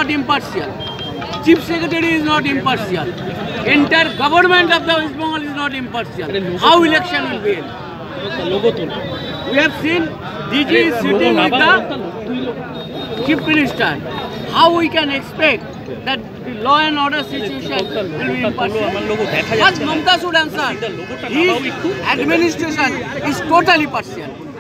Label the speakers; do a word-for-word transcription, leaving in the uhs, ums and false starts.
Speaker 1: not impartial. Chief Secretary is not impartial. Entire government of the West Bengal is not impartial. How election will be held? We have seen D G is sitting with the Chief Minister. How we can expect that the law and order situation will be impartial? First, Mamta should answer. His administration is totally partial.